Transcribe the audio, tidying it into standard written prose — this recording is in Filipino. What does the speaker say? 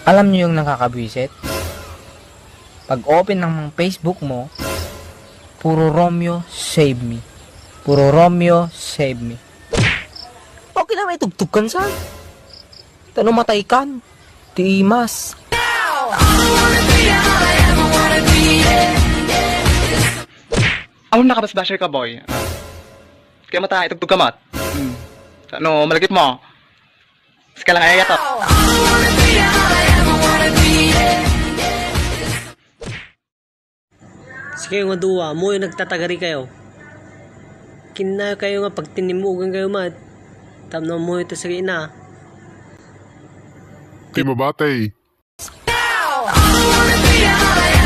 Alam nyo yung nakakabwisit? Pag open ng Facebook mo, puro Romeo, save me. Puro Romeo, save me. Okay na may tugtugan sa. Tanong matay kan. Timas. Ang nakabasbasher ka, boy. Kaya matay, tugtog ka mat. Ano, malagip mo. Sige lang, ayaya to. Sige nga duwa, mo yung nagtatagari kayo. Kinayo kayo nga pagtinimugan kayo mat. Tamno mo ito sa ina. Di mabatay.